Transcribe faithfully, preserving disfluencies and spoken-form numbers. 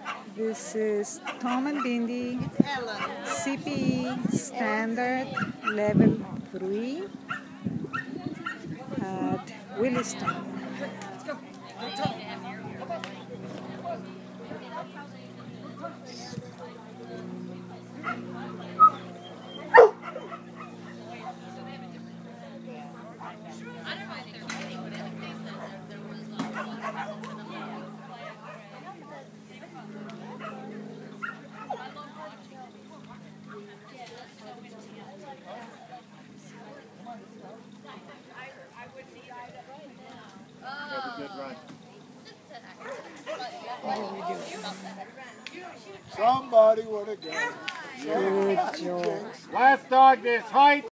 This is Tom and Bindi C P E Standard Level three at Williston. Somebody would have gone. Good job. Last dog this height.